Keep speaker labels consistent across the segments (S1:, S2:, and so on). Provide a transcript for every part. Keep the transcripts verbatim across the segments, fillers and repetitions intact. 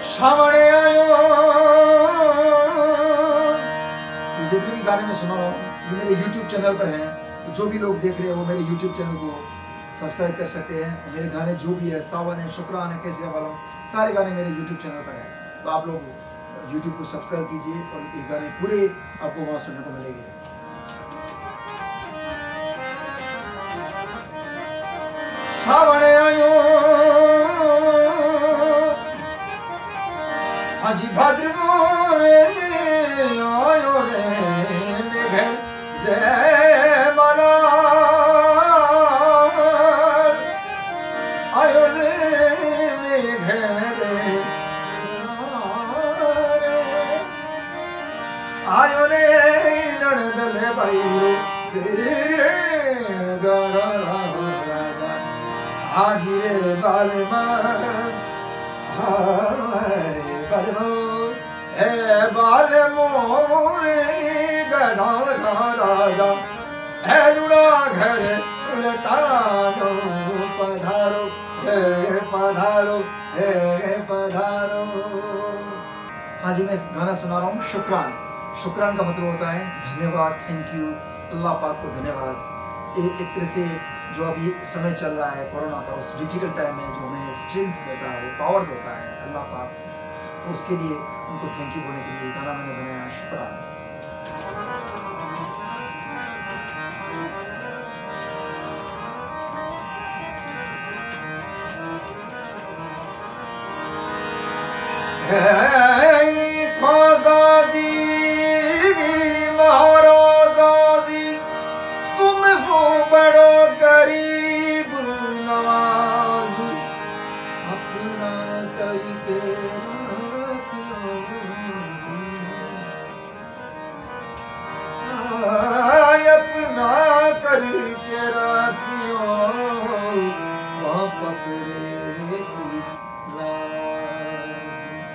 S1: सामने आयो। जितने भी गाने में सुना रहा हूँ ये मेरे YouTube चैनल पर हैं, तो जो भी लोग देख रहे हैं वो मेरे YouTube चैनल को सब्सक्राइब कर सकते हैं। मेरे गाने जो भी है, सावन है, शुक्रान है, कैसे वालम, सारे गाने मेरे YouTube चैनल पर हैं, तो आप लोग YouTube को सब्सक्राइब कीजिए और ये गाने पूरे आपको वहाँ सुनने को मिलेंगे। सावन आयो हाजी भाद्र मोरे आयो रे मेघ रे माला आयो रे मेघ रे आयो रे नड़दल भाईरो रे गरा राजा हाजी रे बालमा हाय बालमो ए बालमो रे गरा राजा ए लुड़ा घर उलटानो पधारो हे पधारो हे पधारो। हाँ जी, मैं इस गाना सुना रहा हूँ शुक्रान। शुक्रान का मतलब होता है धन्यवाद, थैंक यू, अल्लाह पाक को धन्यवाद। एक एक तरह से जो अभी समय चल रहा है कोरोना का, उस डिफिकल्ट टाइम में जो हमें स्ट्रेंथ देता है, वो पावर देता है अल्लाह पाक, तो उसके लिए उनको थैंक यू बोलने के लिए गाना मैंने बनाया शुक्रान। ख्वाजा जी महाराजा जी तुम हो बड़ो गरीब नवाज, अपना करके रखो, अपना करके रखियो वहाँ पकड़े की लाज।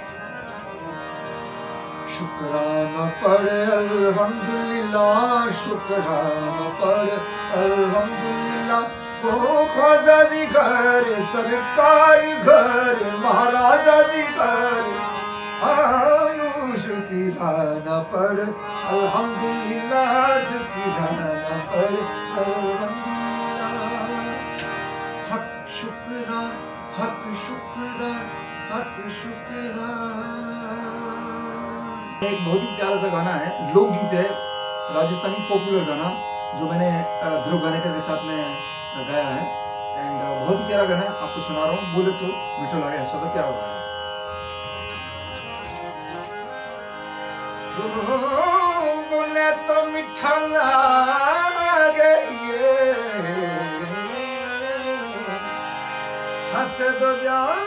S1: शुक्राना पढ़ अल्हम्दुलिल्लाह, शुक्राना पढ़ अल्हम्दुलिल्लाह। ओ ख्वाजा जी घर, सरकार घर, महाराजा जी घर, आयु शुक्राना पढ़ अल्हम्दुलिल्लाह, शुक्राना पढ़ अल्हम्दुलिल्लाह। हक शुक्रान, हक शुक्रान, हक शुक्रान। एक बहुत ही प्यारा सा गाना है, लोकगीत है, राजस्थानी पॉपुलर गाना, जो मैंने ध्रुव गानेकर के साथ में गाया है, एंड बहुत ही प्यारा गाना है, आपको सुना रहा हूँ। बोले तो मिठो लागे, ऐसा तो प्यारा गाना है। बोले तो मिठा लागे ये हंस दो प्यार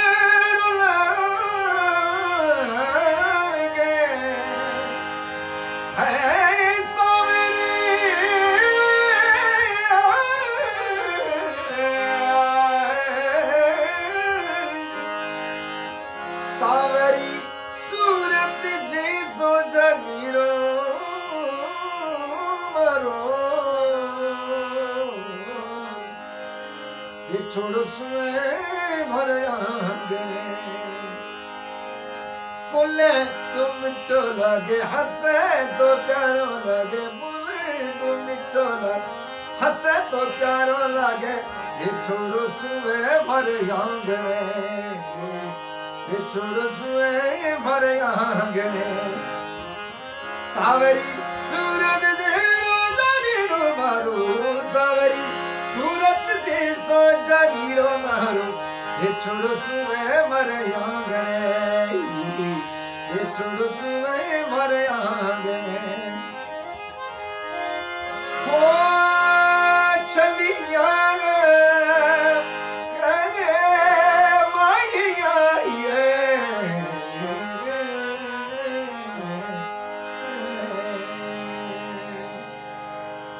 S1: सावरी सूरत जैसो जगीरो मरो ये छोड़ सुए भरे आंगने। बोले तो मिठो लगे, हंसे तो प्यारो लगे, बोले तो मिठो लगे, हंसे तो प्यारो लगे, ये छोड़ सुए भरे आंगने, छोड़ सुए भरे आंगने। सावरी सूरत जैसो जगीरो मारो, सावरी सूरत जैसो जगीरो मारो, ये छोड़ सुए भरे आंगने, ये छोड़ सुए भरे आंगने।